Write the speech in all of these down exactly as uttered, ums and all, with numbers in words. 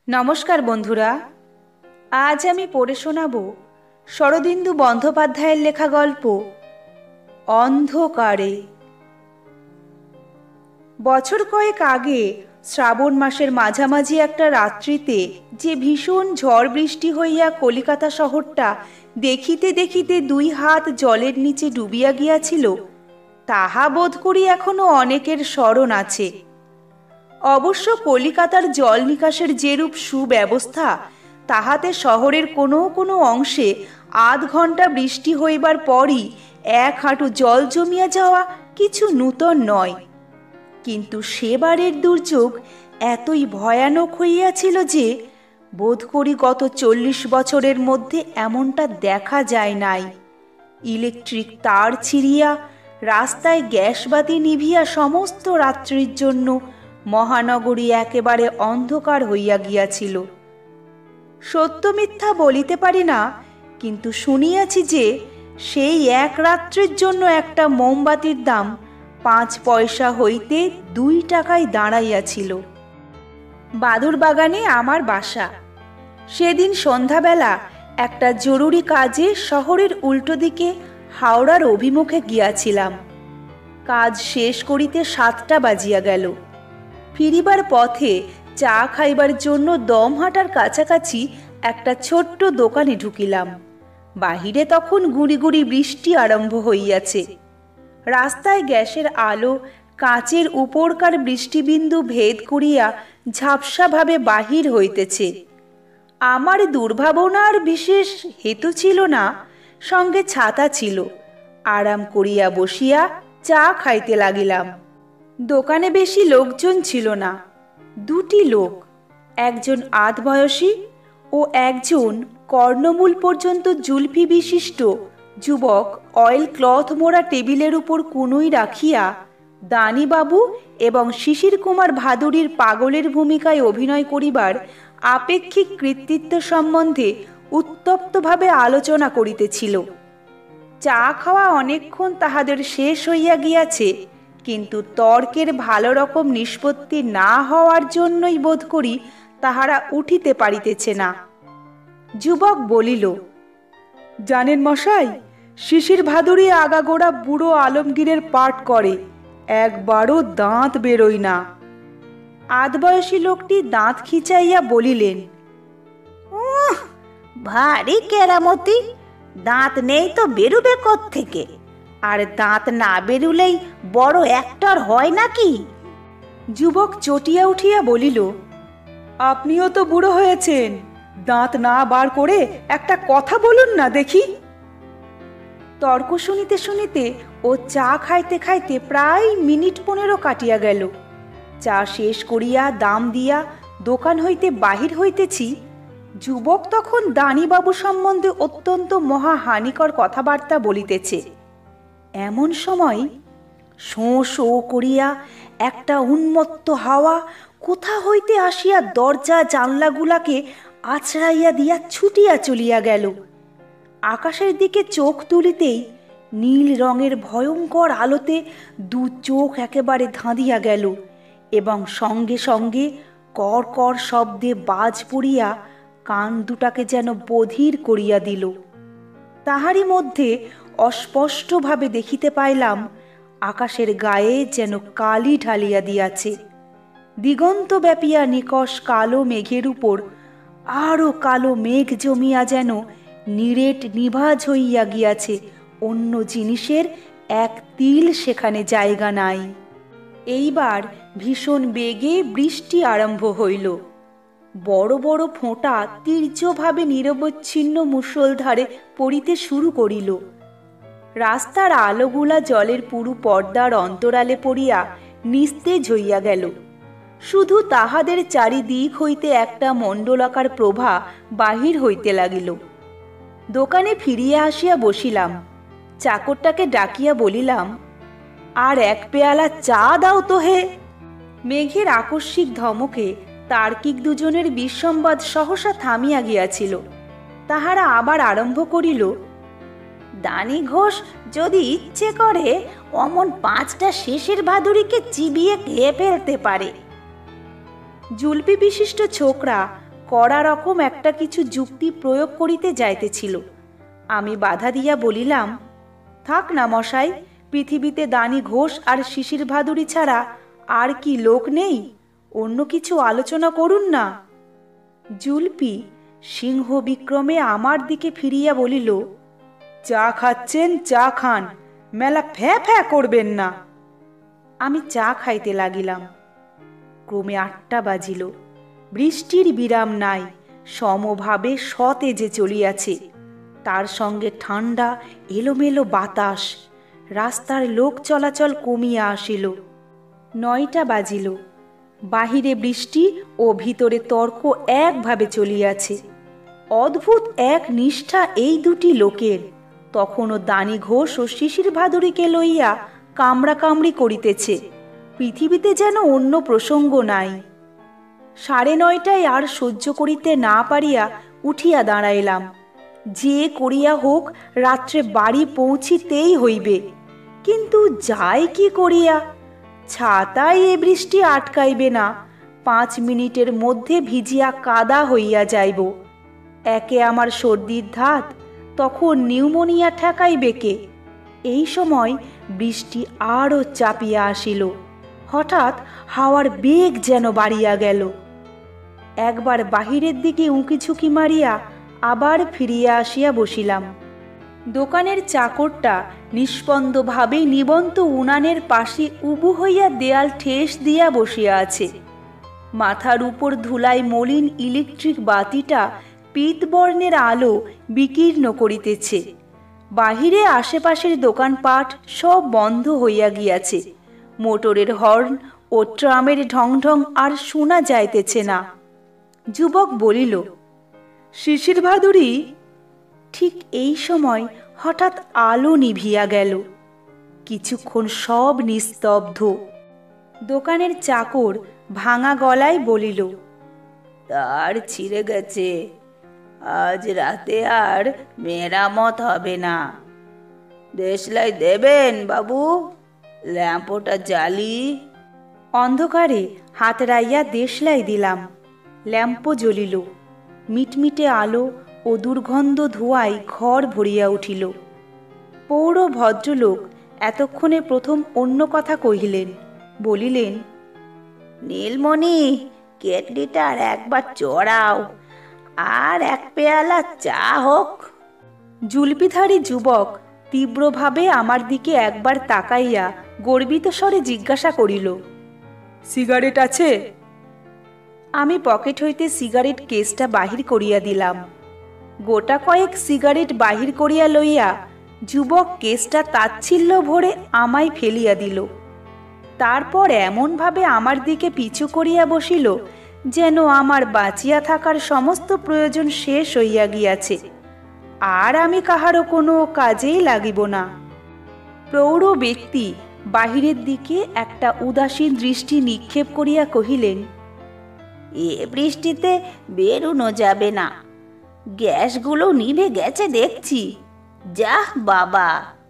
নমস্কার বন্ধুরা, আজ আমি পড়ে শোনাব শরদিন্দু বন্দ্যোপাধ্যায়ের লেখা গল্প অন্ধকারে। বছর কয়েক আগে শ্রাবণ মাসের মাঝামাঝি একটা রাত্রিতে যে ভীষণ ঝড় বৃষ্টি হইয়া কলিকাতা শহরটা দেখিতে দেখিতে দুই হাত জলের নিচে ডুবিয়া গিয়াছিল, তাহা বোধ করি এখনো অনেকের স্মরণ আছে। অবশ্য কলিকাতার জল নিকাশের যেরূপ সুব্যবস্থা, তাহাতে শহরের কোনো কোনো অংশে আধ ঘন্টা বৃষ্টি হইবার পরই এক হাঁটু জল জমিয়া যাওয়া কিছু নূতন নয়। কিন্তু সেবারের দুর্যোগ এতই ভয়ানক হইয়াছিল যে বোধ করি গত চল্লিশ বছরের মধ্যে এমনটা দেখা যায় নাই। ইলেকট্রিক তার ছিঁড়িয়া, রাস্তায় গ্যাসবাতি নিভিয়া সমস্ত রাত্রির জন্য মহানগরী একেবারে অন্ধকার হইয়া গিয়াছিল। সত্য মিথ্যা বলিতে পারি না, কিন্তু শুনিয়াছি যে সেই এক রাত্রির জন্য একটা মোমবাতির দাম পাঁচ পয়সা হইতে দুই টাকায় দাঁড়াইয়াছিল। বাদুর বাগানে আমার বাসা। সেদিন সন্ধ্যাবেলা একটা জরুরি কাজে শহরের উল্টো দিকে হাওড়ার অভিমুখে গিয়াছিলাম। কাজ শেষ করিতে সাতটা বাজিয়া গেল। ফিরিবার পথে চা খাইবার জন্য দমহাটার কাছাকাছি একটা ছোট্ট দোকানে ঢুকিলাম। বাহিরে তখন গুঁড়ি গুঁড়ি বৃষ্টি আরম্ভ হইয়াছে। রাস্তায় গ্যাসের আলো কাঁচের উপরকার বৃষ্টিবিন্দু ভেদ করিয়া ঝাপসাভাবে বাহির হইতেছে। আমার দুর্ভাবনার বিশেষ হেতু ছিল না, সঙ্গে ছাতা ছিল। আরাম করিয়া বসিয়া চা খাইতে লাগিলাম। দোকানে বেশি লোকজন ছিল না, দুটি লোক, একজন আধ বয়সী ও একজন কর্ণমূল পর্যন্ত জুলফি বিশিষ্ট যুবক অয়েল ক্লথ মোড়া টেবিলের উপর কুনুই রাখিয়া দানিবাবু এবং শিশির কুমার ভাদুড়ির পাগলের ভূমিকায় অভিনয় করিবার আপেক্ষিক কৃতিত্ব সম্বন্ধে উত্তপ্তভাবে আলোচনা করিতেছিল। চা খাওয়া অনেকক্ষণ তাহাদের শেষ হইয়া গিয়াছে, কিন্তু তর্কের ভালো রকম নিষ্পত্তি না হওয়ার জন্যই বোধ করি তাহারা উঠিতে পারিতেছে না। যুবক বলিল, জানেন মশাই, শিশির ভাদুড়ি আগাগোড়া বুড়ো আলমগীরের পাঠ করে, একবারও দাঁত বেরোয় না। আধবয়সী লোকটি দাঁত খিচাইয়া বলিলেন, উহ, ভারী কেরামতি, দাঁত নেই তো বেরুবে কোত্থেকে? আর দাঁত না বেরুলেই বড় অ্যাক্টর হয় নাকি? যুবক চটিয়া উঠিয়া বলিল, আপনিও তো বুড়ো হয়েছেন, দাঁত না বার করে একটা কথা বলুন না দেখি। তর্ক শুনিতে শুনিতে ও চা খাইতে খাইতে প্রায় মিনিট পনেরো কাটিয়া গেল। চা শেষ করিয়া দাম দিয়া দোকান হইতে বাহির হইতেছি, যুবক তখন দানিবাবু সম্বন্ধে অত্যন্ত মহা হানিকর কথাবার্তা বলিতেছে। এমন সময় শোঁ শোঁ করিয়া একটা উন্মত্ত হাওয়া কোথা হইতে আসিয়া দরজা জানলাগুলাকে আছড়াইয়া দিয়া ছুটিয়া চলিয়া গেল। আকাশের দিকে চোখ তুলিতেই নীল রঙের ভয়ঙ্কর আলোতে দু চোখ একেবারে ধাঁধিয়া গেল এবং সঙ্গে সঙ্গে কর কর শব্দে বাজ পড়িয়া কান দুটাকে যেন বধির করিয়া দিল। তাহারই মধ্যে অস্পষ্টভাবে দেখিতে পাইলাম আকাশের গায়ে যেন কালি ঢালিয়া দিয়াছে। দিগন্ত ব্যাপিয়া নিকষ কালো মেঘের উপর আরও কালো মেঘ জমিয়া যেন নিরেট নিভাজ হইয়া গিয়াছে, অন্য জিনিসের এক তিল সেখানে জায়গা নাই। এইবার ভীষণ বেগে বৃষ্টি আরম্ভ হইল। বড় বড় ফোঁটা তীর্যভাবে নিরবচ্ছিন্ন মুষলধারে পড়িতে শুরু করিল। রাস্তার আলোগুলা জলের পুরু পর্দার অন্তরালে পড়িয়া নিস্তেজ হইয়া গেল। শুধু তাহাদের চারিদিক হইতে একটা মণ্ডলাকার প্রভা বাহির হইতে লাগিল। দোকানে ফিরিয়া আসিয়া বসিলাম। চাকরটাকে ডাকিয়া বলিলাম, আর এক পেয়ালা চা দাও তো হে। মেঘের আকস্মিক ধমকে তার্কিক দুজনের বিসম্বাদ সহসা থামিয়া গিয়াছিল। তাহারা আবার আরম্ভ করিল, দানি ঘোষ যদি ইচ্ছে করে অমন পাঁচটা শেষের ভাদুড়িকে চিবিয়ে খেয়ে ফেলতে পারে। জুলপি বিশিষ্ট ছোকরা কড়া রকম একটা কিছু যুক্তি প্রয়োগ করিতে যাইতেছিল। আমি বাধা দিয়া বলিলাম, থাক না মশাই, পৃথিবীতে দানি ঘোষ আর শিশির ভাদুড়ি ছাড়া আর কি লোক নেই? অন্য কিছু আলোচনা করুন না। জুলপি সিংহ বিক্রমে আমার দিকে ফিরিয়া বলিল, চা খাচ্ছেন, চা খান, মেলা ফ্যাঁ ফ্যাঁ করবেন না। আমি চা খাইতে লাগিলাম। ক্রমে আটটা বাজিল। বৃষ্টির বিরাম নাই, সমভাবে সতেজে চলিয়াছে। তার সঙ্গে ঠান্ডা এলোমেলো বাতাস। রাস্তার লোক চলাচল কমিয়া আসিল। নয়টা বাজিল। বাহিরে বৃষ্টি ও ভিতরে তর্ক একভাবে চলিয়াছে। অদ্ভুত এক নিষ্ঠা এই দুটি লোকের। তখনও দানি ঘোষ ও শিশির ভাদুরীকে লইয়া কামড়া কামড়ি করিতেছে। পৃথিবীতে যেন অন্য প্রসঙ্গ নাই। সাড়ে নয়টায় আর সহ্য করিতে না পারিয়া উঠিয়া দাঁড়াইলাম। যে করিয়া হোক রাত্রে বাড়ি পৌঁছিতেই হইবে। কিন্তু যাই কি করিয়া? ছাতায় এ বৃষ্টি আটকাইবে না। পাঁচ মিনিটের মধ্যে ভিজিয়া কাদা হইয়া যাইব। একে আমার সর্দির ধাত, তখন নিউমোনিয়া ঠেকাইবে কে? এই সময় বৃষ্টি আরও চাপিয়া আসিল। হঠাৎ হাওয়ার বেগ যেন বাড়িয়া গেল। একবার বাহিরের দিকে উঁকি ঝুঁকি মারিয়া আবার ফিরিয়া আসিয়া বসিলাম। দোকানের চাকরটা নিস্পন্দভাবে নিবন্ত উনানের পাশে উবু হইয়া দেয়াল ঠেস দিয়া বসিয়া আছে। মাথার উপর ধুলায় মলিন ইলেকট্রিক বাতিটা পীতবর্ণের আলো বিকীর্ণ করিতেছে। বাহিরে আশেপাশের দোকানপাট সব বন্ধ হইয়া গিয়াছে। মোটরের হর্ন ও ট্রামের ঢং ঢং আর শোনা যাইতেছে না। যুবক বলিল, শিশির ভাদুরী। ঠিক এই সময় হঠাৎ আলো নিভিয়া গেল। কিছুক্ষণ সব নিস্তব্ধ। দোকানের চাকর ভাঙা গলায় বলিল, তার ছিঁড়ে গেছে, আজ রাতে আর মেরামত হবে না। দেশলাই দেবেন বাবু? ল্যাম্পটা জ্বালি। অন্ধকারে হাত রাইয়া দেশলাই দিলাম। ল্যাম্প জ্বলিল। মিটমিটে আলো ও দুর্গন্ধ ধোঁয়ায় ঘর ভরিয়া উঠিল। পৌর ভদ্রলোক এতক্ষণে প্রথম অন্য কথা কহিলেন। বলিলেন, নীলমণি, কেটলিটা আর একবার চড়াও, আর এক পেয়ালা চা হোক। জুলপিধারী যুবক তীব্রভাবে আমার দিকে একবার তাকাইয়া গর্বিত স্বরে জিজ্ঞাসা করিল, সিগারেট আছে? আমি পকেট হইতে সিগারেট কেসটা বাহির করিয়া দিলাম। গোটা কয়েক সিগারেট বাহির করিয়া লইয়া যুবক কেসটা তাচ্ছিল্য ভরে আমায় ফেলিয়া দিল। তারপর এমনভাবে আমার দিকে পিছু করিয়া বসিল যেন আমার বাঁচিয়া থাকার সমস্ত প্রয়োজন শেষ হইয়া গিয়াছে, আর আমি কাহারও কোনো কাজেই লাগিব না। প্রৌঢ় ব্যক্তি বাহিরের দিকে একটা উদাসীন দৃষ্টি নিক্ষেপ করিয়া কহিলেন, এ বৃষ্টিতে বেরোনো যাবে না। গ্যাসগুলো নিভে গেছে দেখছি, যাহ বাবা।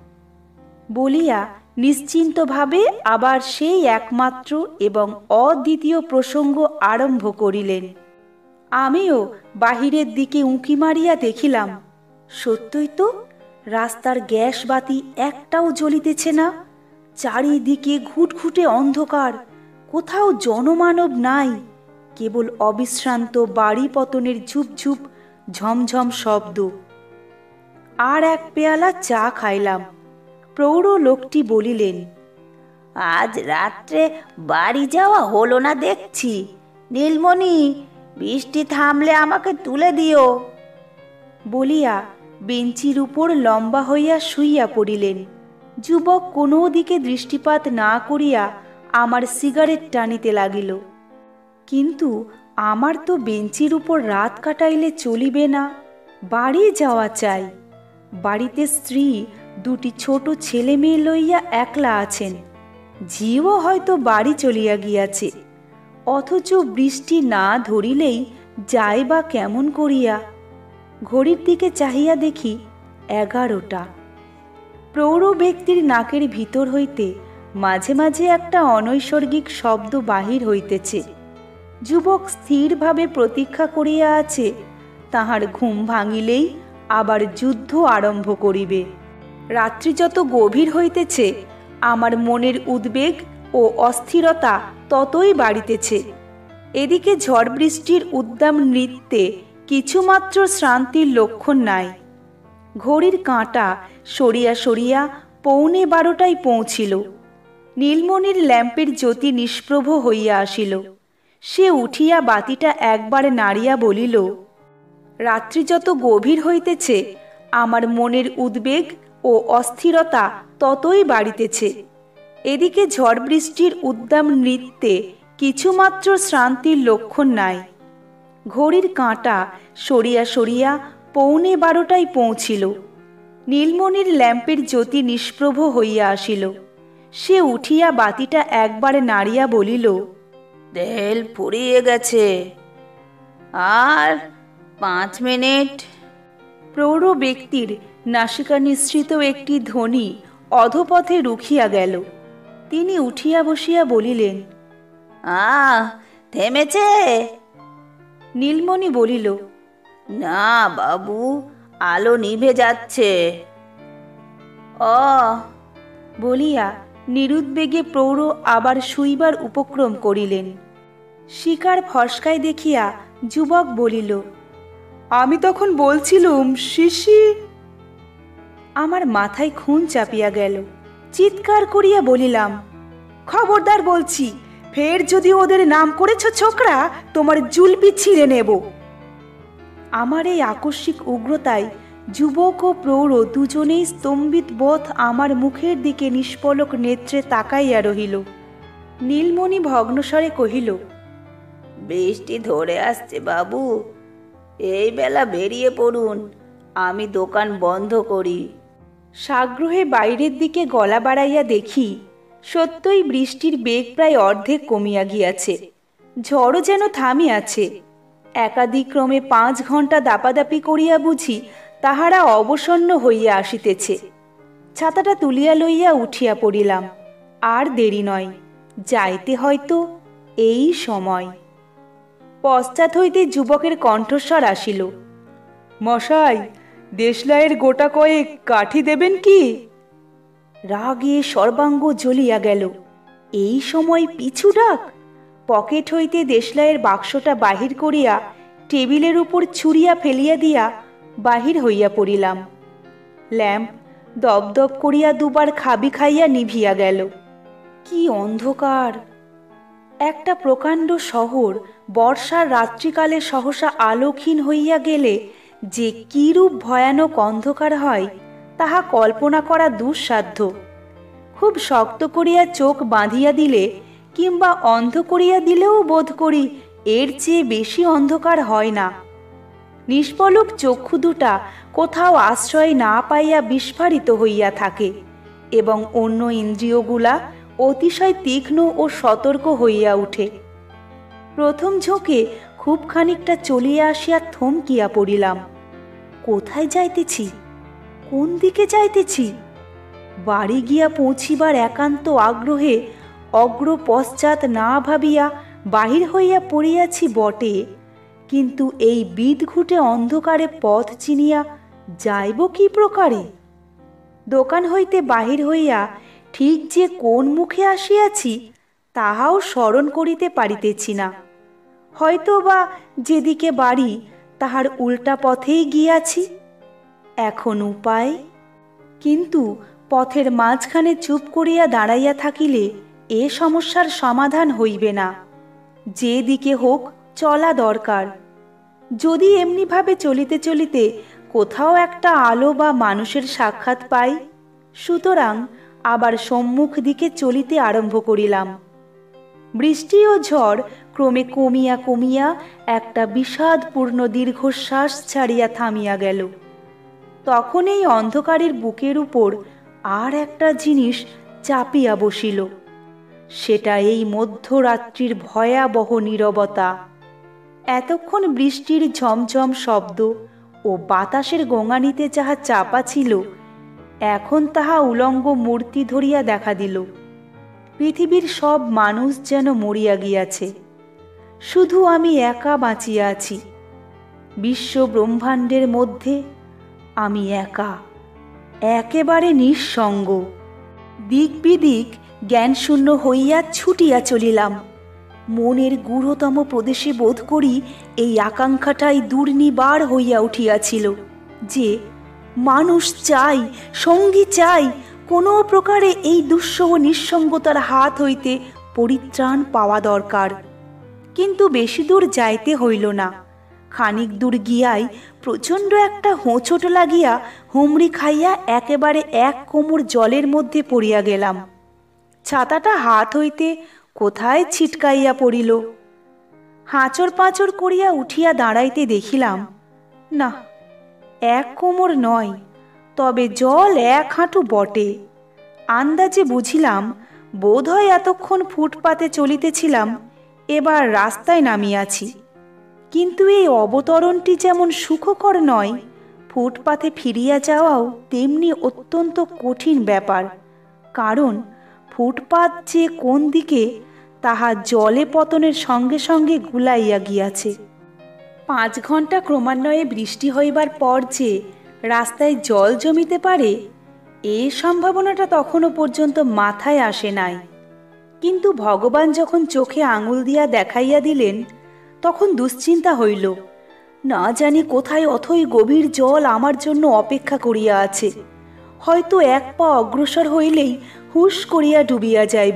বলিয়া নিশ্চিন্তভাবে আবার সেই একমাত্র এবং অদ্বিতীয় প্রসঙ্গ আরম্ভ করিলেন। আমিও বাহিরের দিকে উঁকি মারিয়া দেখিলাম, সত্যই তো, রাস্তার গ্যাস বাতি একটাও জ্বলিতেছে না। চারিদিকে ঘুটঘুটে অন্ধকার, কোথাও জনমানব নাই। কেবল অবিশ্রান্ত বাড়ি পতনের ঝুপঝুপ ঝমঝম শব্দ। আর এক পেয়ালা চা খাইলাম। প্রৌঢ় লোকটি বলিলেন, আজ রাত্রে বাড়ি যাওয়া হলো না দেখছি। নীলমণি, বৃষ্টি থামলে আমাকে তুলে দিও। বলিয়া বেঞ্চির উপর লম্বা হইয়া শুইয়া পড়িলেন। যুবক কোনো দিকে দৃষ্টিপাত না করিয়া আমার সিগারেট টানিতে লাগিল। কিন্তু আমার তো বেঞ্চির উপর রাত কাটাইলে চলিবে না, বাড়ি যাওয়া চাই। বাড়িতে স্ত্রী, দুটি ছোট ছেলে মেয়ে লইয়া একলা আছেন। ঝিও হয়তো বাড়ি চলিয়া গিয়াছে। অথচ বৃষ্টি না ধরিলেই যাই বা কেমন করিয়া? ঘড়ির দিকে চাহিয়া দেখি এগারোটা। প্রৌঢ় ব্যক্তির নাকের ভিতর হইতে মাঝে মাঝে একটা অনৈসর্গিক শব্দ বাহির হইতেছে। যুবক স্থিরভাবে প্রতীক্ষা করিয়া আছে, তাহার ঘুম ভাঙিলেই আবার যুদ্ধ আরম্ভ করিবে। রাত্রি যত গভীর হইতেছে, আমার মনের উদ্বেগ ও অস্থিরতা ততই বাড়িতেছে। এদিকে ঝড় বৃষ্টির উদ্দাম নৃত্যে কিছুমাত্র শ্রান্তির লক্ষণ নাই। ঘড়ির কাঁটা সরিয়া সরিয়া পৌনে বারোটায় পৌঁছিল। নীলমণির ল্যাম্পের জ্যোতি নিষ্প্রভ হইয়া আসিল। সে উঠিয়া বাতিটা একবার নাড়িয়া বলিল, রাত্রি যত গভীর হইতেছে, আমার মনের উদ্বেগ ও অস্থিরতা ততই বাড়িতেছে। এদিকে ঝড় বৃষ্টির উদ্দাম নৃত্যে কিছুমাত্র শ্রান্তির লক্ষণ নাই। ঘড়ির কাঁটা সরিয়া সরিয়া পৌনে বারোটায় পৌঁছিল। নীলমণির ল্যাম্পের জ্যোতি নিষ্প্রভ হইয়া আসিল। সে উঠিয়া বাতিটা একবার নাড়িয়া বলিল, তেল ফুরিয়ে গেছে, আর পাঁচ মিনিট। প্রৌঢ় ব্যক্তির নাসিকা নিঃসৃত একটি ধ্বনি অধপথে রুখিয়া গেল। তিনি উঠিয়া বসিয়া বলিলেন, আহ, থেমেছে? নীলমণি বলিল, না বাবু, আলো নিভে যাচ্ছে। অ বলিয়া নিরুদ্বেগে প্রৌঢ় আবার শুইবার উপক্রম করিলেন। শিকার ফসকায় দেখিয়া যুবক বলিল, আমি তখন বলছিলুম শিশি। আমার মাথায় খুন চাপিয়া গেল। চিৎকার করিয়া বলিলাম, খবরদার বলছি, ফের যদি ওদের নাম করেছ ছোকরা, তোমার জুলপি ছিঁড়ে নেব। আমার এই আকস্মিক উগ্রতায় যুবক ও প্রৌঢ় দুজনেই স্তম্ভিত বোধ আমার মুখের দিকে নিষ্পলক নেত্রে তাকাইয়া রহিল। নীলমণি ভগ্নস্বরে কহিল, বৃষ্টি ধরে আসছে বাবু, এই বেলা বেরিয়ে পড়ুন, আমি দোকান বন্ধ করি। সাগ্রহে বাইরের দিকে গলা বাড়াইয়া দেখি, সত্যই বৃষ্টির বেগ প্রায় অর্ধেক কমিয়া গিয়াছে। ঝড়ও যেন থামিয়াছে। একাদিক্রমে পাঁচ ঘণ্টা দাপাদাপি করিয়া বুঝি তাহারা অবসন্ন হইয়া আসিতেছে। ছাতাটা তুলিয়া লইয়া উঠিয়া পড়িলাম। আর দেরি নয়, যাইতে হয়তো এই সময়। পশ্চাৎ হইতে যুবকের কণ্ঠস্বর আসিল, মশাই, দেশলাইয়ের গোটা কয়েক কাঠি দেবেন কি? রাগে সর্বাঙ্গ জ্বলিয়া গেল। এই সময় পিছু ডাক! পকেট হইতে দেশলাইয়ের বাক্সটা বাহির করিয়া টেবিলের উপর ছুঁড়িয়া ফেলিয়া দিয়া বাহির হইয়া পড়িলাম। ল্যাম্প দপদপ করিয়া দুবার খাবি খাইয়া নিভিয়া গেল। কি অন্ধকার! একটা প্রকাণ্ড শহর বর্ষার রাত্রিকালে সহসা আলোকহীন হইয়া গেলে যে কিরূপ ভয়ানক অন্ধকার হয়, তাহা কল্পনা করা দুঃসাধ্য। খুব শক্ত করিয়া চোখ বাঁধিয়া দিলে কিংবা অন্ধ করিয়া দিলেও বোধ করি এর চেয়ে বেশি অন্ধকার হয় না। নিষ্পলক চক্ষু দুটা কোথাও আশ্রয় না পাইয়া বিস্ফারিত হইয়া থাকে এবং অন্য ইন্দ্রিয়গুলা অতিশয় তীক্ষ্ণ ও সতর্ক হইয়া উঠে। প্রথম ঝোঁকে খুব খানিকটা চলিয়া আসিয়া থমকিয়া পড়িলাম। কোথায় যাইতেছি? কোন দিকে যাইতেছি? বাড়ি গিয়া পৌঁছিবার একান্ত আগ্রহে অগ্র পশ্চাৎ না ভাবিয়া বাহির হইয়া পড়িয়াছি বটে, কিন্তু এই বিদঘুটে অন্ধকারে পথ চিনিয়া যাইব কি প্রকারে? দোকান হইতে বাহির হইয়া ঠিক যে কোন মুখে আসিয়াছি তাহাও স্মরণ করিতে পারিতেছি না। হয়তো বা যেদিকে বাড়ি তাহার উল্টা পথেই গিয়াছি। এখন উপায়? কিন্তু পথের মাঝখানে চুপ করিয়া দাঁড়াইয়া থাকিলে এ সমস্যার সমাধান হইবে না। যে দিকে হোক চলা দরকার। যদি এমনিভাবে চলিতে চলিতে কোথাও একটা আলো বা মানুষের সাক্ষাৎ পাই, সুতরাং আবার সম্মুখ দিকে চলিতে আরম্ভ করিলাম। বৃষ্টি ও ঝড় ক্রমে কমিয়া কমিয়া একটা বিষাদপূর্ণ দীর্ঘশ্বাস ছাড়িয়া থামিয়া গেল। তখন এই অন্ধকারের বুকের উপর আর একটা জিনিস চাপিয়া বসিল। সেটা এই মধ্যরাত্রির ভয়াবহ নীরবতা। এতক্ষণ বৃষ্টির ঝমঝম শব্দ ও বাতাসের গোঙানিতে যাহা চাপা ছিল, এখন তাহা উলঙ্গ মূর্তি ধরিয়া দেখা দিল। পৃথিবীর সব মানুষ যেন মরিয়া গিয়াছে। শুধু আমি একা বাঁচিয়ে আছি। বিশ্ব ব্রহ্মাণ্ডের মধ্যে আমি একা, একেবারে নিঃসঙ্গ। দিক বিদিক জ্ঞানশূন্য হইয়া ছুটিয়া চলিলাম। মনের গূঢ়তম প্রদেশে বোধ করি এই আকাঙ্ক্ষাটাই দুর্নিবার হইয়া উঠিয়াছিল যে মানুষ চাই, সঙ্গী চাই, কোনো প্রকারে এই দুঃসহ নিঃসঙ্গতার হাত হইতে পরিত্রাণ পাওয়া দরকার। কিন্তু বেশি দূর যাইতে হইল না। খানিক দূর গিয়াই প্রচণ্ড একটা হোঁচট লাগিয়া হুমড়ি খাইয়া একেবারে এক কোমর জলের মধ্যে পড়িয়া গেলাম। ছাতাটা হাত হইতে কোথায় ছিটকাইয়া পড়িল। হাঁচড় পাঁচড় করিয়া উঠিয়া দাঁড়াইতে দেখিলাম, না, এক কোমর নয়, তবে জল এক হাঁটু বটে। আন্দাজে বুঝিলাম বোধ হয় এতক্ষণ ফুটপাতে চলিতেছিলাম, এবার রাস্তায় নামিয়াছি। কিন্তু এই অবতরণটি যেমন সুখকর নয়, ফুটপাতে ফিরিয়া যাওয়াও তেমনি অত্যন্ত কঠিন ব্যাপার। কারণ ফুটপাত যে কোন দিকে তাহা জলে পতনের সঙ্গে সঙ্গে গুলাইয়া গিয়াছে। পাঁচ ঘন্টা ক্রমান্বয়ে বৃষ্টি হইবার পর যে রাস্তায় জল জমিতে পারে, এই সম্ভাবনাটা তখনও পর্যন্ত মাথায় আসে নাই। কিন্তু ভগবান যখন চোখে আঙুল দিয়া দেখাইয়া দিলেন, তখন দুশ্চিন্তা হইল, না জানি কোথায় অথই গভীর জল আমার জন্য অপেক্ষা করিয়া আছে। হয়তো এক পা অগ্রসর হইলেই হুশ করিয়া ডুবিয়া যাইব।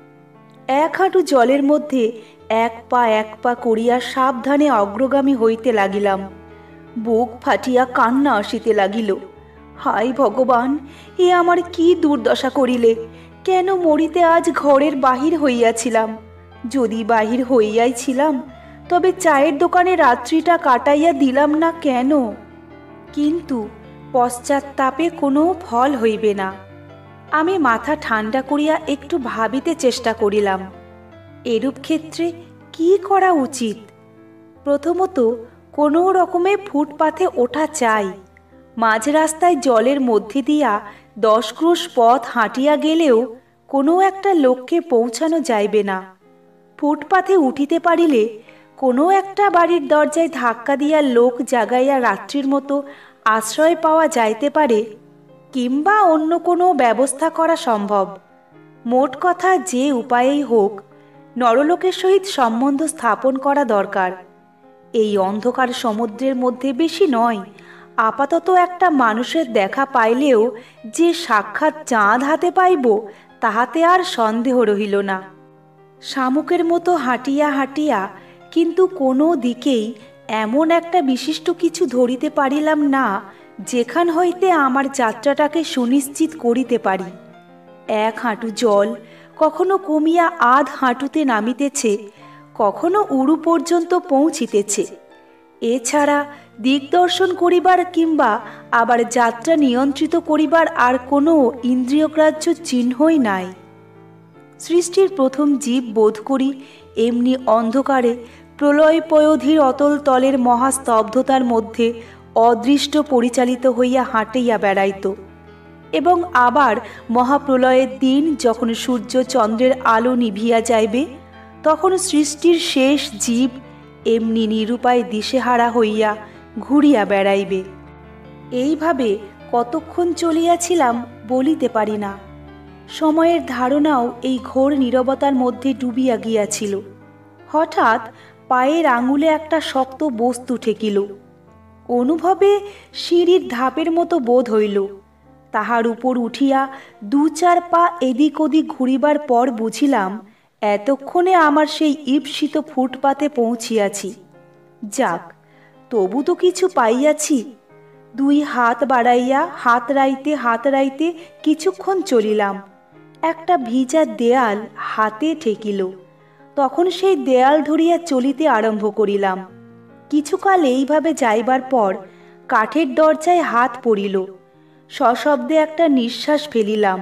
এক হাঁটু জলের মধ্যে এক পা এক পা করিয়া সাবধানে অগ্রগামী হইতে লাগিলাম। বুক ফাটিয়া কান্না আসিতে লাগিল। হায় ভগবান, এ আমার কি দুর্দশা করিলে! কেন মরিতে আজ ঘরের বাহির হইয়াছিলাম? যদি বাহির হইয়াই ছিলাম, তবে চায়ের দোকানে রাত্রিটা কাটাইয়া দিলাম না কেন? কিন্তু পশ্চাৎতাপে কোনো ফল হইবে না। আমি মাথা ঠান্ডা করিয়া একটু ভাবিতে চেষ্টা করিলাম, এরূপ ক্ষেত্রে কি করা উচিত। প্রথমত কোনো রকমে ফুটপাথে ওঠা চাই। মাঝ রাস্তায় জলের মধ্যে দিয়া দশ ক্রোশ পথ হাঁটিয়া গেলেও কোনো একটা লক্ষ্যে পৌঁছানো যাইবে না। ফুটপাথে উঠিতে পারিলে কোনো একটা বাড়ির দরজায় ধাক্কা দিয়া লোক জাগাইয়া রাত্রির মতো আশ্রয় পাওয়া যাইতে পারে, কিংবা অন্য কোনো ব্যবস্থা করা সম্ভব। মোট কথা, যে উপায়েই হোক নরলোকের সহিত সম্বন্ধ স্থাপন করা দরকার। এই অন্ধকার সমুদ্রের মধ্যে বেশি নয়, আপাতত একটা মানুষের দেখা পাইলেও যে সাক্ষাৎ চাঁদ হাতে পাইব, তাহাতে আর সন্দেহ রহিল না। শামুকের মতো হাঁটিয়া হাঁটিয়া কিন্তু কোনো দিকেই এমন একটা বিশিষ্ট কিছু ধরিতে পারিলাম না, যেখান হইতে আমার যাত্রাটাকে সুনিশ্চিত করিতে পারি। এক হাঁটু জল কখনো কমিয়া আধ হাঁটুতে নামিতেছে, কখনো উড়ু পর্যন্ত পৌঁছিতেছে। এছাড়া দিকদর্শন করিবার কিংবা আবার যাত্রা নিয়ন্ত্রিত করিবার আর কোনো ইন্দ্রিয়গ্রাহ্য চিহ্নই নাই। সৃষ্টির প্রথম জীব বোধ করি এমনি অন্ধকারে প্রলয়পয়োধীর অতল তলের মহাস্তব্ধতার মধ্যে অদৃষ্ট পরিচালিত হইয়া হাঁটিয়া বেড়াইত, এবং আবার মহাপ্রলয়ের দিন যখন সূর্য চন্দ্রের আলো নিভিয়া যাইবে, তখন সৃষ্টির শেষ জীব এমনি নিরুপায় দিশেহারা হইয়া ঘুরিয়া বেড়াইবে। এইভাবে কতক্ষণ চলিয়াছিলাম বলিতে পারি না। সময়ের ধারণাও এই ঘোর নীরবতার মধ্যে ডুবিয়া গিয়াছিল। হঠাৎ পায়ের আঙুলে একটা শক্ত বস্তু ঠেকিল। অনুভবে সিঁড়ির ধাপের মতো বোধ হইল। তাহার উপর উঠিয়া দু চার পা এদিক ওদিক ঘুরিবার পর বুঝিলাম এতক্ষণে আমার সেই ঈপ্সিত ফুটপাতে পৌঁছিয়াছি। যাক, তবু তো কিছু পাইয়াছি। দুই হাত বাড়াইয়া হাত রাইতে হাত রাইতে কিছুক্ষণ চলিলাম। একটা ভিজা দেয়াল হাতে ঠেকিল। তখন সেই দেয়াল ধরিয়া চলিতে আরম্ভ করিলাম। কিছুকাল এইভাবে যাইবার পর কাঠের দরজায় হাত পড়িল। সশব্দে একটা নিঃশ্বাস ফেলিলাম।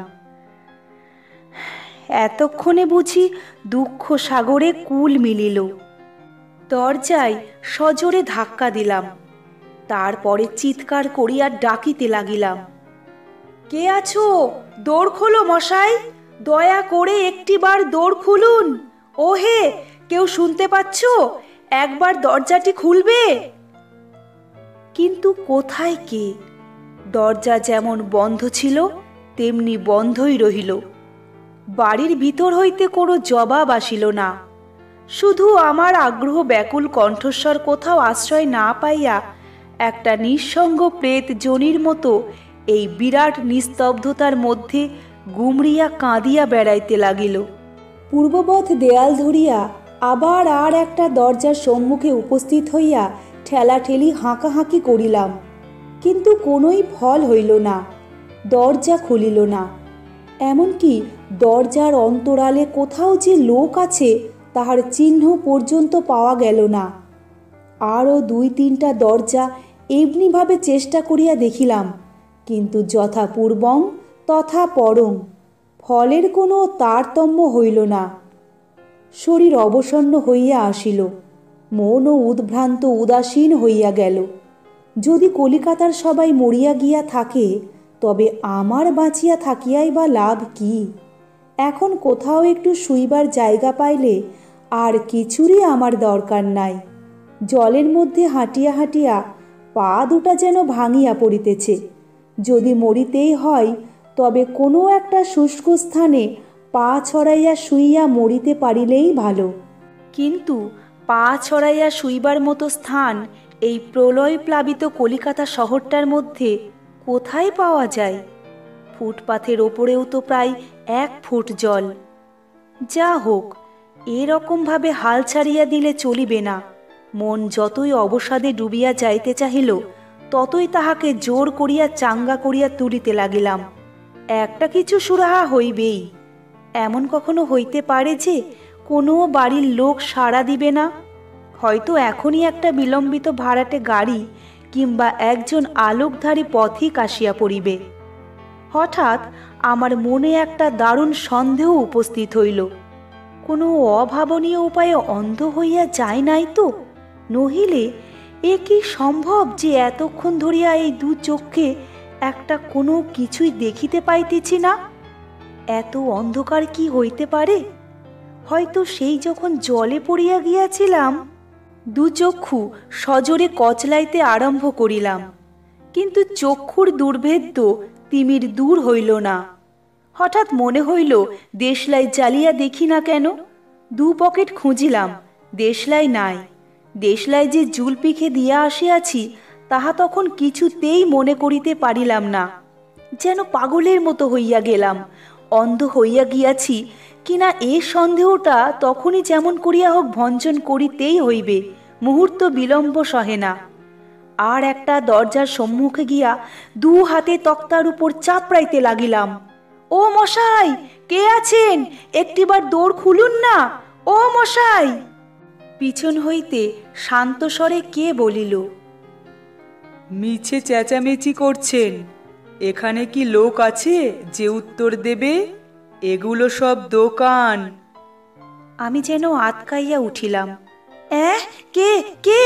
এতক্ষণে বুঝি দুঃখ সাগরে কুল মিলিল। দরজায় সজোরে ধাক্কা দিলাম। তারপরে চিৎকার করিয়া ডাকিতে লাগিলাম, কে আছো? দৌড় খোলো মশাই, দয়া করে একটিবার দৌড় খুলুন। ওহে, কেউ শুনতে পাচ্ছ? একবার দরজাটি খুলবে। কিন্তু কোথায় কে? দরজা যেমন বন্ধ ছিল তেমনি বন্ধই রহিল। বাড়ির ভিতর হইতে কোনো জবাব আসিল না। শুধু আমার আগ্রহ ব্যাকুল কণ্ঠস্বর কোথাও আশ্রয় না পাইয়া একটা নিঃসঙ্গ প্রেত জনির মতো এই বিরাট নিস্তব্ধতার মধ্যে গুমরিয়া কাঁদিয়া বেড়াইতে লাগিল। পূর্ববৎ দেয়াল ধরিয়া আবার আর একটা দরজার সম্মুখে উপস্থিত হইয়া ঠেলাঠেলি হাঁকাহাঁকি করিলাম, কিন্তু কোনোই ফল হইল না। দরজা খুলিল না। এমনকি দরজার অন্তরালে কোথাও যে লোক আছে তাহার চিহ্ন পর্যন্ত পাওয়া গেল না। আরও দুই তিনটা দরজা এমনিভাবে চেষ্টা করিয়া দেখিলাম, কিন্তু যথা পূর্বং তথা পরং, ফলের কোনো তারতম্য হইল না। শরীর অবসন্ন হইয়া আসিল, মনও উদ্ভ্রান্ত উদাসীন হইয়া গেল। যদি কলিকাতার সবাই মরিয়া গিয়া থাকে, তবে আমার বাঁচিয়া থাকিয়াই বা লাভ কি? এখন কোথাও একটু শুইবার জায়গা পাইলে আর কিছুরই আমার দরকার নাই। জলের মধ্যে হাঁটিয়া হাঁটিয়া পা দুটা যেন ভাঙিয়া পড়িতেছে। যদি মরিতেই হয়, তবে কোনো একটা শুষ্ক স্থানে পা ছড়াইয়া শুইয়া মরিতে পারিলেই ভালো। কিন্তু পা ছড়াইয়া শুইবার মতো স্থান এই প্রলয় প্লাবিত কলিকাতা শহরটার মধ্যে কোথায় পাওয়া যায়? ফুটপাথের ওপরেও তো প্রায় এক ফুট জল। যা হোক, এরকমভাবে হাল ছাড়িয়া দিলে চলিবে না। মন যতই অবসাদে ডুবিয়া যাইতে চাহিল, ততই তাহাকে জোর করিয়া চাঙ্গা করিয়া তুলিতে লাগিলাম। একটা কিছু সুরাহা হইবেই। এমন কখনো হইতে পারে যে কোনো বাড়ির লোক সাড়া দিবে না? হয়তো এখনই একটা বিলম্বিত ভাড়াটে গাড়ি কিংবা একজন আলোকধারী পথিক আসিয়া পড়িবে। হঠাৎ আমার মনে একটা দারুণ সন্দেহ উপস্থিত হইল। কোনো অভাবনীয় উপায়ে অন্ধ হইয়া যায় নাই তো? নহিলে এ কি সম্ভব যে এতক্ষণ ধরিয়া এই দু চক্ষে একটা কোনো কিছুই দেখিতে পাইতেছি না? এত অন্ধকার কি হইতে পারে? হয়তো সেই যখন জলে পড়িয়া গিয়াছিলাম, দু চক্ষু সজোরে কচলাইতে আরম্ভ করিলাম, কিন্তু চক্ষুর দুর্ভেদ্য তিমির দূর হইল না। হঠাৎ মনে হইল দেশলাই জ্বালিয়া দেখি না কেন। দু পকেট খুঁজিলাম, দেশলাই নাই। দেশলাই যে জুলপিখে দিয়া আসিয়াছি তাহা তখন কিছুতেই মনে করিতে পারিলাম না। যেন পাগলের মতো হইয়া গেলাম। অন্ধ হইয়া গিয়াছি কিনা এ সন্দেহটা তখনই যেমন করিয়া হোক ভঞ্জন করিতেই হইবে। মুহূর্ত বিলম্ব সহে না। আর একটা দরজার সম্মুখে গিয়া দু হাতে তক্তার উপর চাপড়াইতে লাগিলাম। ও মশাই, কে আছেন? একটিবার দৌড় খুলুন না। ও মশাই! পিছন হইতে শান্ত স্বরে কে বলিল, মিছে চেঁচামেচি করছেন? এখানে কি লোক আছে যে উত্তর দেবে? এগুলো সব দোকান। আমি যেন আতকাইয়া উঠিলাম। এহ, কে কে?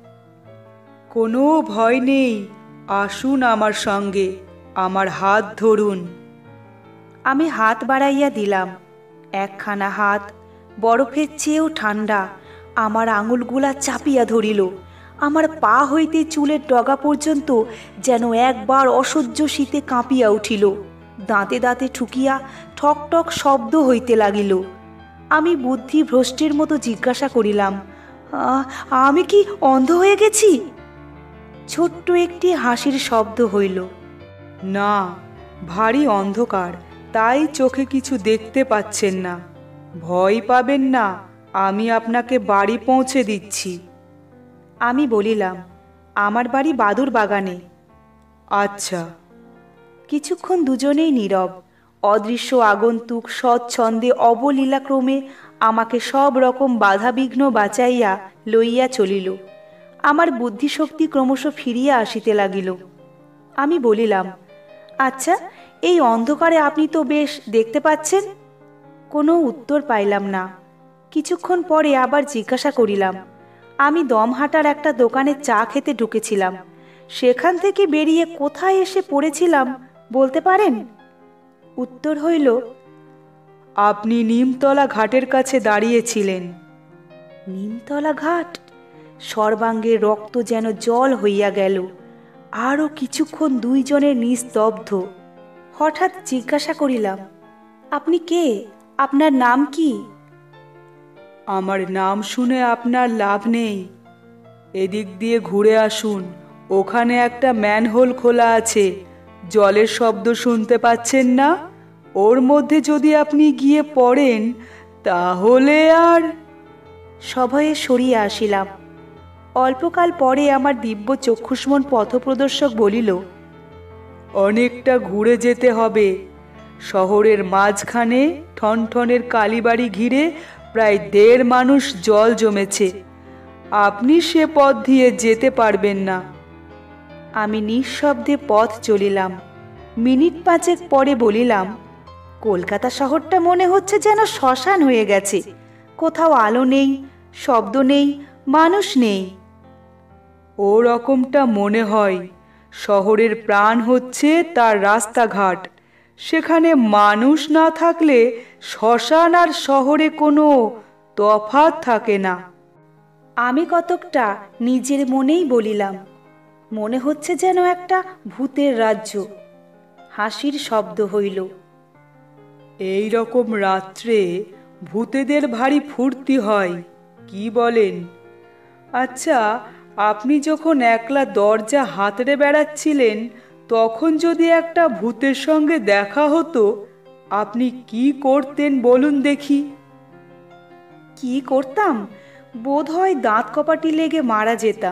কোনো ভয় নেই, আসুন আমার সঙ্গে, আমার হাত ধরুন। আমি হাত বাড়াইয়া দিলাম। একখানা হাত, বরফের চেয়েও ঠান্ডা, আমার আঙুলগুলা চাপিয়া ধরিল। আমার পা হইতে চুলের ডগা পর্যন্ত যেন একবার অসহ্য শীতে কাঁপিয়া উঠিল। দাঁতে দাঁতে ঠুকিয়া ঠক ঠক শব্দ হইতে লাগিল। আমি বুদ্ধি ভ্রষ্টের মতো জিজ্ঞাসা করিলাম, আমি কি অন্ধ হয়ে গেছি? ছোট্ট একটি হাসির শব্দ হইল। না, ভারী অন্ধকার, তাই চোখে কিছু দেখতে পাচ্ছেন না। ভয় পাবেন না, আমি আপনাকে বাড়ি পৌঁছে দিচ্ছি। আমি বলিলাম, আমার বাড়ি বাদুর বাগানে। আচ্ছা। কিছুক্ষণ দুজনেই নীরব। অদৃশ্য আগন্তুক সচ্ছন্দে অবলীলাক্রমে আমাকে সব রকম বাধাবিঘ্ন বাঁচাইয়া লইয়া চলিল। আমার বুদ্ধিশক্তি ক্রমশ ফিরিয়া আসিতে লাগিল। আমি বলিলাম, আচ্ছা, এই অন্ধকারে আপনি তো বেশ দেখতে পাচ্ছেন। কোনো উত্তর পাইলাম না। কিছুক্ষণ পরে আবার জিজ্ঞাসা করিলাম, আমি দমহাটার একটা দোকানে চা খেতে ঢুকেছিলাম, সেখান থেকে বেরিয়ে কোথায় এসে পড়েছিলাম বলতে পারেন? উত্তর হইল, আপনি নিমতলা ঘাটের কাছে দাঁড়িয়েছিলেন। নিমতলা ঘাট। সর্বাঙ্গে রক্ত যেন জল হইয়া গেল। আরও কিছুক্ষণ দুইজনের নিস্তব্ধ। হঠাৎ জিজ্ঞাসা করিলাম, আপনি কে? আপনার নাম কি? আমার নাম শুনে আপনার লাভ নেই। এদিক দিয়ে ঘুরে আসুন, ওখানে একটা ম্যানহোল খোলা আছে, জলের শব্দ শুনতে পাচ্ছেন না? ওর মধ্যে যদি আপনি গিয়ে পড়েন তাহলে আর। সভয়ে সরিয়া আসিলাম। অল্পকাল পরে আমার দিব্য চক্ষুষ্মণ পথপ্রদর্শক বলিল, অনেকটা ঘুরে যেতে হবে। শহরের মাঝখানে ঠনঠনের কালীবাড়ি ঘিরে প্রায় দেড় মানুষ জল জমেছে। আপনি সে পথ দিয়ে যেতে পারবেন না। আমি নিঃশব্দে পথ চলিলাম। মিনিট পাঁচেক পরে বলিলাম, কলকাতা শহরটা মনে হচ্ছে যেন শ্মশান হয়ে গেছে। কোথাও আলো নেই, শব্দ নেই, মানুষ নেই। ও রকমটা মনে হয়। শহরের প্রাণ হচ্ছে তার রাস্তাঘাট। সেখানে মানুষ না থাকলে শ্মশান আর শহরে কোনো তফাৎ থাকে না। আমি কতকটা নিজের মনেই বলিলাম, মনে হচ্ছে যেন একটা ভূতের রাজ্য। হাসির শব্দ হইল। এই রকম রাত্রে ভূতেদের ভারী ফুর্তি হয়, কি বলেন? আচ্ছা, আপনি যখন একলা দরজা হাতড়ে বেড়াচ্ছিলেন, তখন যদি একটা ভূতের সঙ্গে দেখা হতো, আপনি কি করতেন বলুন দেখি? কি করতাম? বোধ হয় দাঁত কপাটি লেগে মারা যেতাম।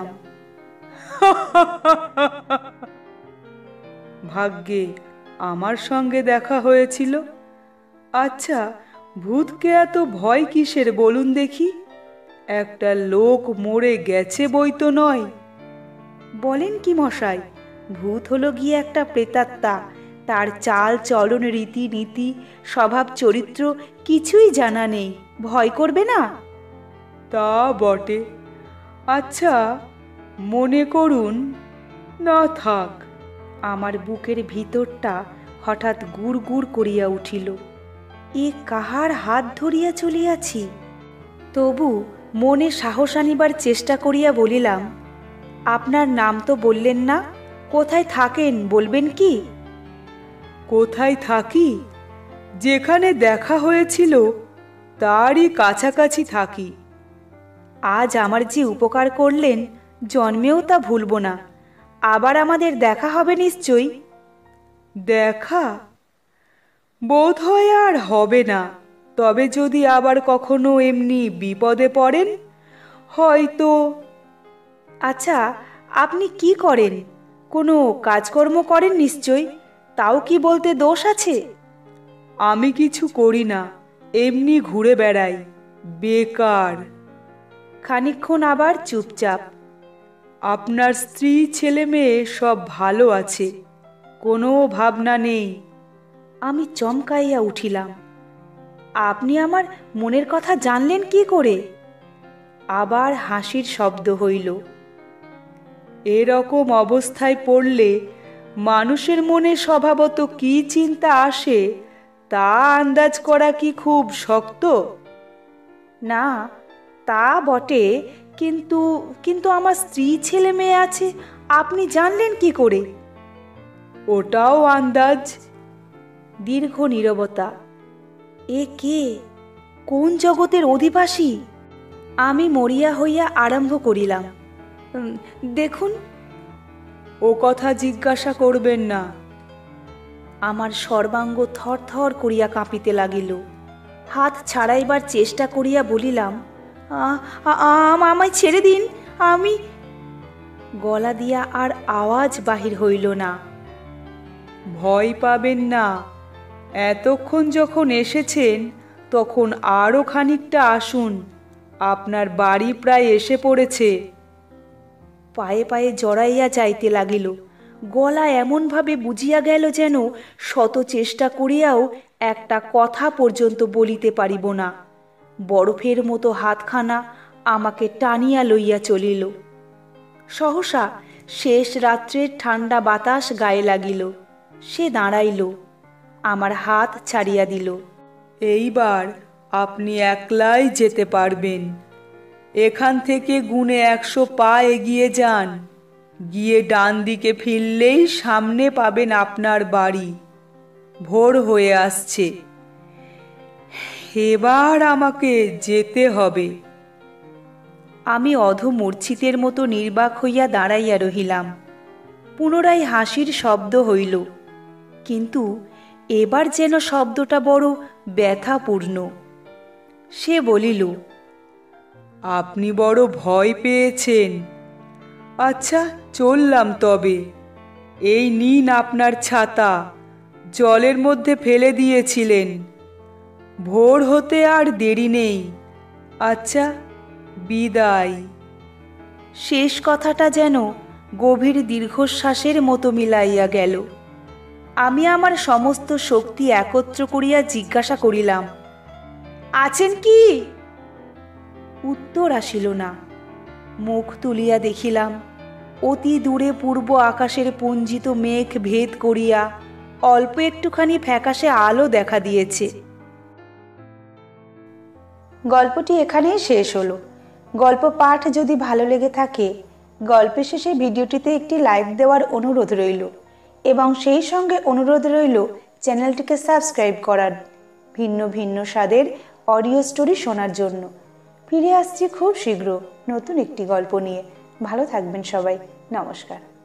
ভাগ্যে আমার সঙ্গে দেখা হয়েছিল। আচ্ছা, ভূতকে এত ভয় কিসের বলুন দেখি? একটা লোক মরে গেছে বই তো নয়। বলেন কি মশাই? ভূত হলো গিয়ে একটা প্রেতাত্মা। তার চাল চলন, রীতি নীতি, স্বভাব চরিত্র কিছুই জানা নেই। ভয় করবে না? তা বটে। আচ্ছা, মনে করুন, না থাক। আমার বুকের ভিতরটা হঠাৎ গুড় গুড় করিয়া উঠিল। এ কাহার হাত ধরিয়া চলিয়াছি? তবু মনে সাহস আনিবার চেষ্টা করিয়া বলিলাম, আপনার নাম তো বললেন না, কোথায় থাকেন বলবেন কি? কোথায় থাকি? যেখানে দেখা হয়েছিল তারই কাছাকাছি থাকি। আজ আমার যে উপকার করলেন, জন্মেও তা ভুলব না। আবার আমাদের দেখা হবে নিশ্চয়ই। দেখা বোধ হয় আর হবে না। তবে যদি আবার কখনো এমনি বিপদে পড়েন, হয়তো। আচ্ছা, আপনি কি করেন? কোনো কাজকর্ম করেন নিশ্চয়ই? তাও কি বলতে দোষ আছে? আমি কিছু করি না, এমনি ঘুরে বেড়াই, বেকার। খানিকক্ষণ আবার চুপচাপ। আপনার স্ত্রী ছেলে মেয়ে সব ভালো আছে, কোনো ভাবনা নেই? আমি চমকাইয়া উঠিলাম। আপনি আমার মনের কথা জানলেন কি করে? আবার হাসির শব্দ হইল। এরকম অবস্থায় পড়লে মানুষের মনে স্বভাবত কি চিন্তা আসে তা আন্দাজ করা কি খুব শক্ত? না, তা বটে, কিন্তু কিন্তু আমার স্ত্রী ছেলে মেয়ে আছে, আপনি জানলেন কি করে? ওটাও আন্দাজ। দীর্ঘ নীরবতা। এ কে? কোন জগতের অধিবাসী? আমি মরিয়া হইয়া আরম্ভ করিলাম, "উম, দেখুন।" ও কথা জিজ্ঞাসা করবেন না। আমার সর্বাঙ্গ থর থর করিয়া কাঁপিতে লাগিল। হাত ছাড়াইবার চেষ্টা করিয়া বলিলাম, "আ- আ- আ- আমায় ছেড়ে দিন, আমি।" গলা দিয়া আর আওয়াজ বাহির হইল না। ভয় পাবেন না। এতক্ষণ যখন এসেছেন, তখন আরও খানিকটা আসুন। আপনার বাড়ি প্রায় এসে পড়েছে। পায়ে পায়ে জড়াইয়া যাইতে লাগিল। গলা এমনভাবে বুঝিয়া গেল যেন শত চেষ্টা করিয়াও একটা কথা পর্যন্ত বলিতে পারিব না। বরফের মতো হাতখানা আমাকে টানিয়া লইয়া চলিল। সহসা শেষ রাত্রের ঠান্ডা বাতাস গায়ে লাগিল। সে দাঁড়াইল, আমার হাত ছাড়িয়া দিল। এইবার আপনি একলাই যেতে পারবেন। এখান থেকে গুনে একশো পা এগিয়ে যান, গিয়ে ডান দিকে ফিরলেই সামনে পাবেন আপনার বাড়ি। ভোর হয়ে আসছে, এবার আমাকে যেতে হবে। আমি অধমূর্ছিতের মতো নির্বাক হইয়া দাঁড়াইয়া রহিলাম। পুনরায় হাসির শব্দ হইল, কিন্তু এবার যেন শব্দটা বড় ব্যথাপূর্ণ। সে বলিল, আপনি বড় ভয় পেয়েছেন। আচ্ছা, চললাম তবে। এই নিন আপনার ছাতা, জলের মধ্যে ফেলে দিয়েছিলেন। ভোর হতে আর দেরি নেই। আচ্ছা, বিদায়। শেষ কথাটা যেন গভীর দীর্ঘশ্বাসের মতো মিলাইয়া গেল। আমি আমার সমস্ত শক্তি একত্র করিয়া জিজ্ঞাসা করিলাম, আছেন কি? উত্তর আসিল না। মুখ তুলিয়া দেখিলাম, অতি দূরে পূর্ব আকাশের পুঞ্জিত মেঘ ভেদ করিয়া অল্প একটুখানি ফ্যাকাশে আলো দেখা দিয়েছে। গল্পটি এখানেই শেষ হলো। গল্প পাঠ যদি ভালো লেগে থাকে, গল্পের শেষে ভিডিওটিতে একটি লাইক দেওয়ার অনুরোধ রইল এবং সেই সঙ্গে অনুরোধ রইল চ্যানেলটিকে সাবস্ক্রাইব করার, ভিন্ন ভিন্ন স্বাদের অডিও স্টোরি শোনার জন্য। ফিরে আসছি খুব শীঘ্র নতুন একটি গল্প নিয়ে। ভালো থাকবেন সবাই। নমস্কার।